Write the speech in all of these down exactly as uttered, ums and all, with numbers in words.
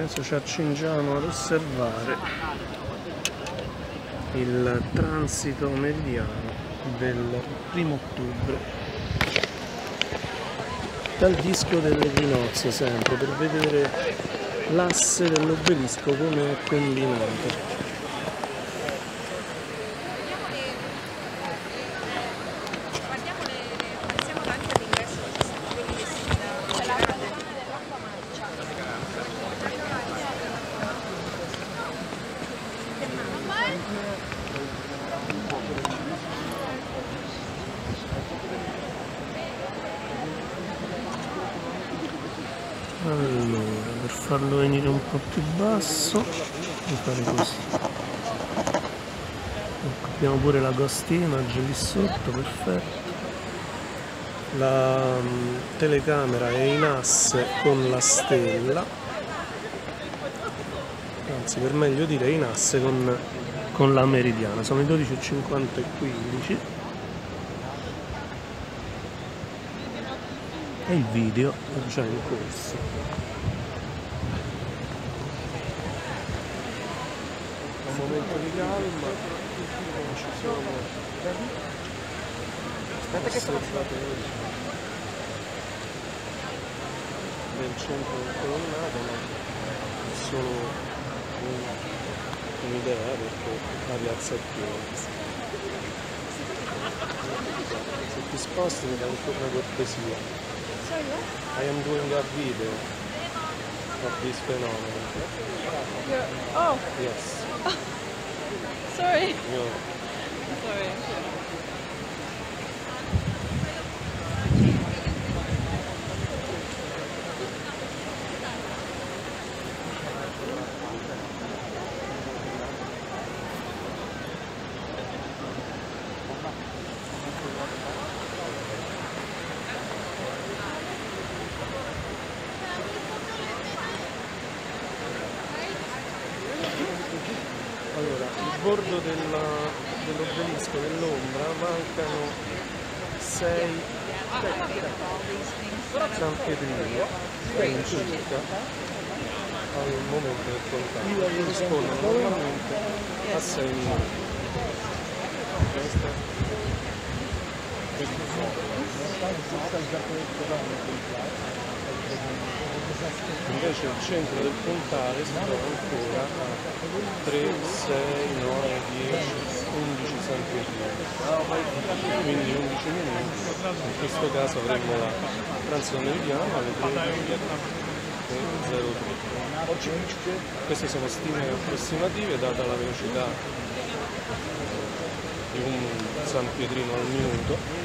Adesso ci accingiamo ad osservare il transito meridiano del primo ottobre dal disco dell'equinozio, sempre per vedere l'asse dell'obelisco come è combinato. Allora, per farlo venire un po' più basso, devo fare così. Ecco, abbiamo pure la ghost image lì sotto, perfetto. La um, telecamera è in asse con la stella, anzi per meglio dire in asse con, con la meridiana. Sono le dodici e cinquanta e quindici. E il video è già in corso. Un momento di calma, non ci sono osservatori del centro del colonnato, ma è solo un'idea perché la piazza è piena. Se ti sposti mi dai una cortesia. I am doing a video of this phenomenon. You're, oh! Yes. Sorry. Yo. Sorry. Allora, il bordo dell'obelisco dell'ombra mancano sei San Pietrino in circa al momento del contatto, corrispondono normalmente a sei minuti. Invece il centro del puntale si trova ancora a tre, sei, nove, dieci, undici San Pietrino, quindi undici minuti. In questo caso avremo la transito meridiana alle tredici e zero tre. Queste sono stime approssimative data la velocità di un San Pietrino al minuto.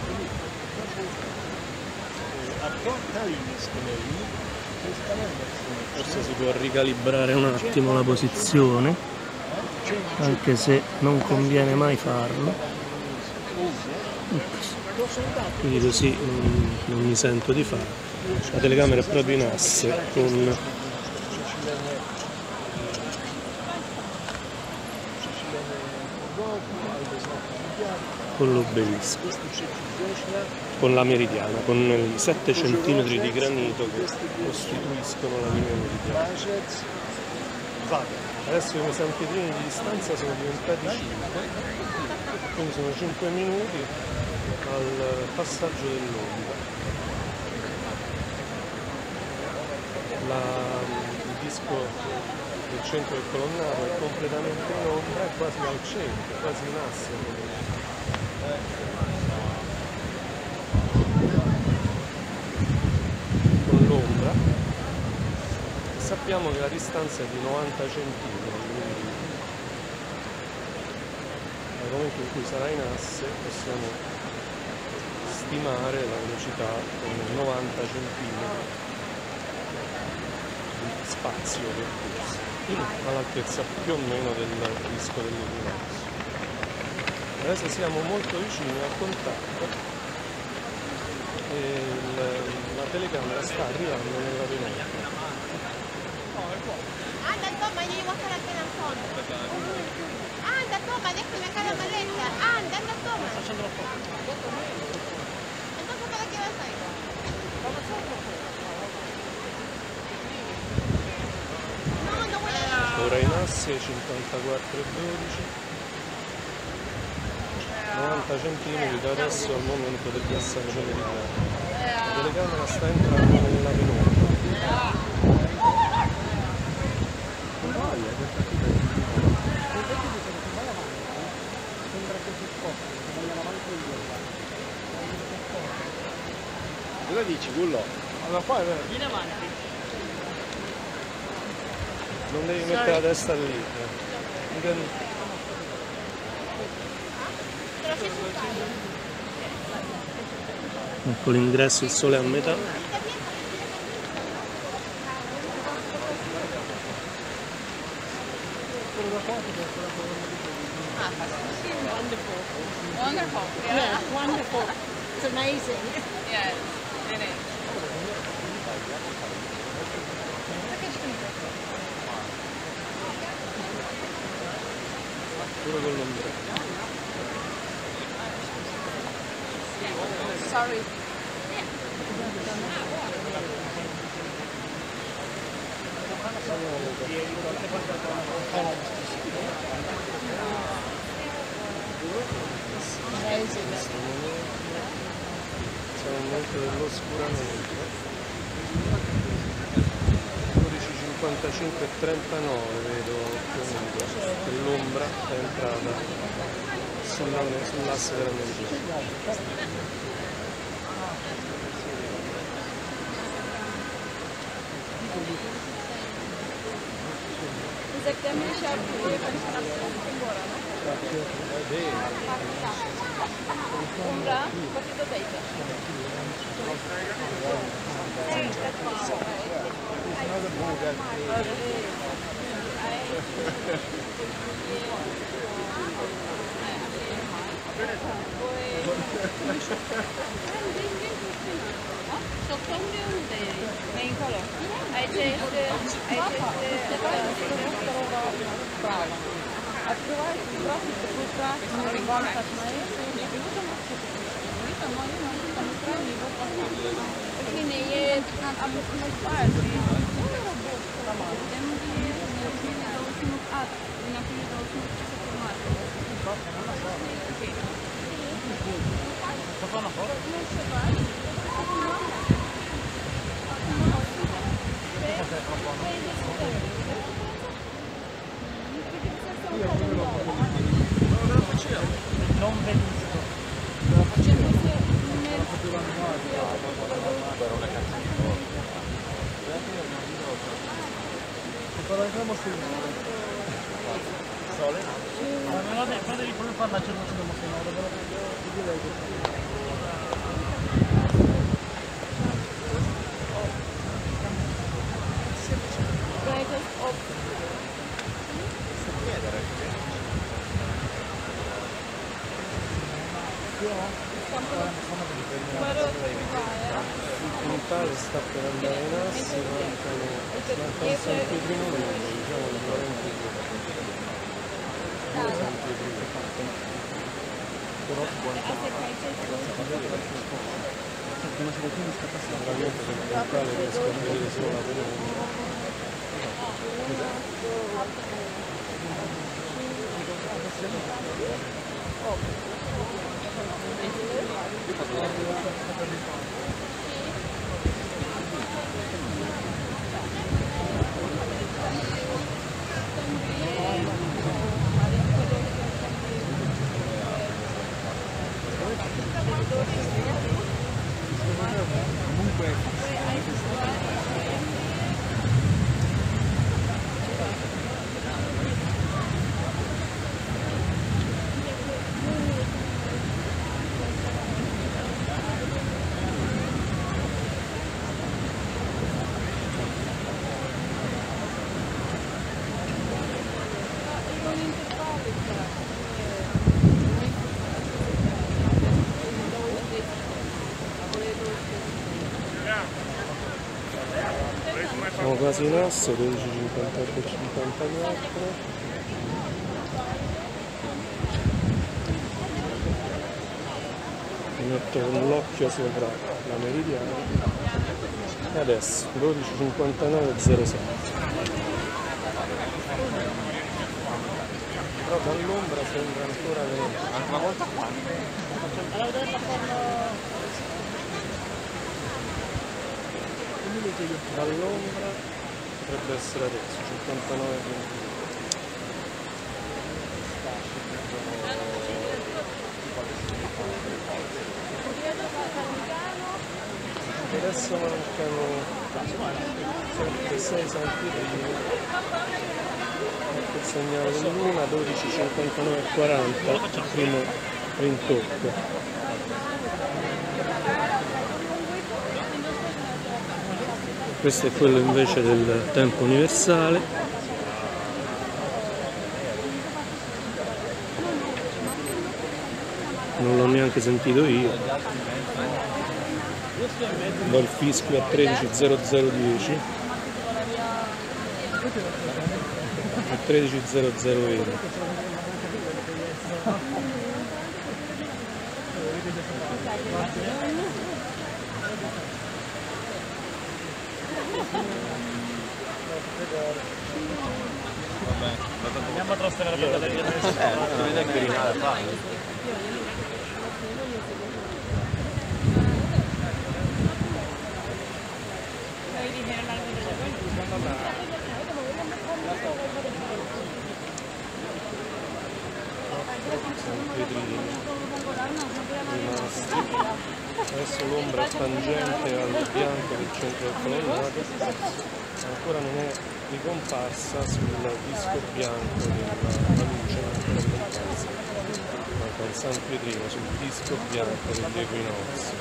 Forse si può ricalibrare un attimo la posizione, anche se non conviene mai farlo, quindi così non, non mi sento di fare. La telecamera è proprio in asse con con l'obelisco, con la meridiana, con i sette centimetri di granito che costituiscono la linea meridiana. Adesso i San Pietrini di distanza sono diventati cinque, quindi sono cinque minuti al passaggio dell'onda. Il disco del centro del colonnato è completamente in ombra e quasi al centro, quasi in asse. Con l'ombra sappiamo che la distanza è di novanta centimetri, quindi nel momento in cui sarà in asse possiamo stimare la velocità con novanta centimetri di spazio percorso all'altezza più o meno del disco dell'equinozio. Adesso siamo molto vicini al contatto e il, la telecamera sta arrivando nella penultima. Anda toma, gli devo fare appena al fondo. Anda toma, adesso mi cade la maletta. Anda, anda toma. Entonces para qué vas a ir? ora in assi ai cinquantaquattro e dodici, novanta centimetri da adesso al momento del passaggio militare. La telecamera sta entrando nella penombra. Cosa dici, Gullo? Allora qua è vero. Vieni avanti. Non devi mettere la testa lì. eh. Intendi- Ecco l'ingresso, il sole a metà. Wonderful. Wonderful. Yeah. Yeah, wonderful. It's amazing. Yes, it is. Pure con l'ombra. Sorry. Siamo al momento dell'oscuramento. dodici cinquantacinque e trentanove vedo più o meno che l'ombra è entrata sulla- sull'asse della meridiana. Exactamente já foi para estar embora, não? Umbra, partito data. So come do the main color? I taste I taste brava. Открывается график такой красный, вам как на это, я говорю, там это мои, мои, там экран его поставили. Quindi è abbastanza Non benissimo. Parliamo sul sole. Ma vabbè, poi devi pure farla c'è non si no, direi che Il puntale sta per andare in assi, mancano mancano sempre primo lungo, diciamo il ventidue. Sempre primo. Però sicuramente sul puntale riesco a vedere solo la penombra. Siamo quasi in asse, dodici cinquantotto e cinquantaquattro. Mi metto con l'occhio sopra la meridiana. E adesso dodici cinquantanove e zero sei. però dall'ombra sembra ancora verde. Una volta qua. Allora vederla con... Dall'ombra potrebbe essere adesso, cinquantanove ventidue. Adesso mancano sette sei santirini. Ecco il segnale di luna, dodici cinquantanove quaranta, il primo rintocco. Questo è quello invece del tempo universale. Non l'ho neanche sentito io. Do il fischio a tredici zero zero dieci e tredici zero zero venti. Andiamo a trasferire per la via adesso. Non è neanche rimane da fare. Adesso l'ombra tangente al bianco del centro del colonnato ancora non è ricomparsa sul disco bianco della luce, non è ancora ricomparsa. Manca il San Pietrino sul disco bianco degli equinozi.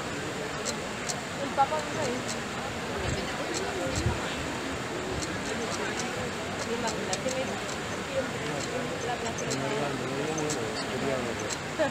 Speriamo che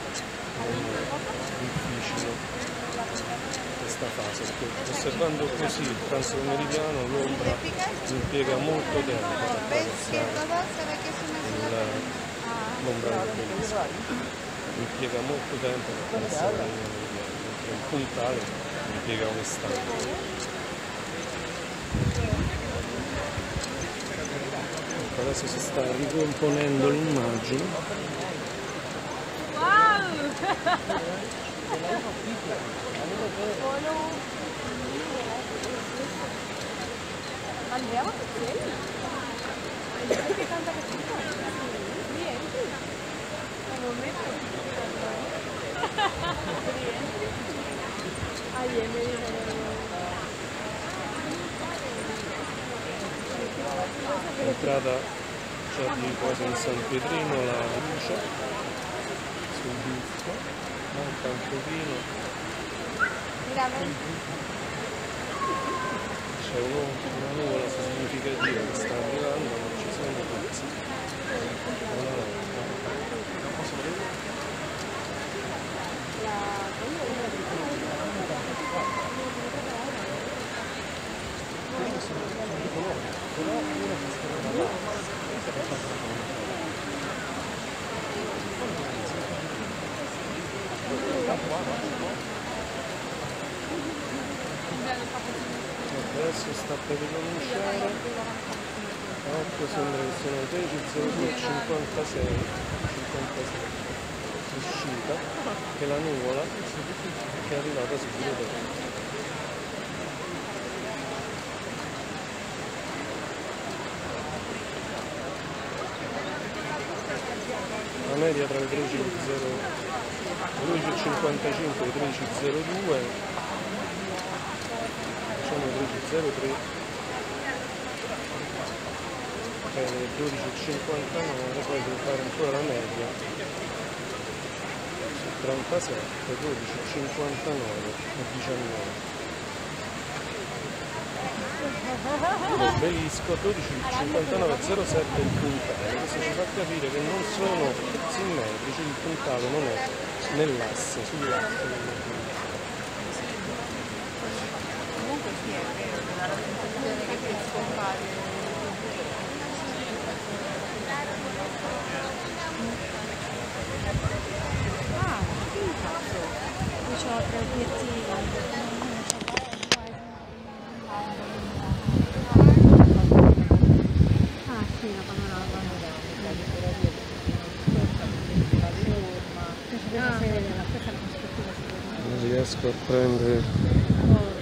difficile questa fase, perché osservando così il transito meridiano l'ombra impiega molto tempo per attraversare l'ombra del disco, impiega molto tempo per attraversare la linea meridiana, mentre il puntale impiega un istante. Adesso si sta ricomponendo l'immagine. Andiamo insieme. Perché tanta che ci sono? Rientri. Non metto. Rientri. Ah, vieni. L'entrata c'è di quasi in San Pietrino la luce sul disco, manca un pochino, c'è una nuvola significativa che sta arrivando, non ci sono pezzi. Adesso sta per ricominciare. Occhio, sembra che sono tredici zero due cinquantasei cinquantasei uscita, che la nuvola che è arrivata subito dopo. La media tra le tredici cinquantacinque e le tredici zero due, facciamo le tredici zero tre e le dodici cinquantanove, poi devo fare ancora la media su trentasette, dodici cinquantanove e diciannove. L'obelisco dodici cinquantanove zero sette il puntale, questo ci fa capire che non sono simmetrici, il puntale non è nell'asse, sull'asse Comunque sì, è vero, la rappresentazione che si scompare. Ah, che cazzo? Qui c'ho tre obiettivi. Ah sì, la panorama. riesco a prendere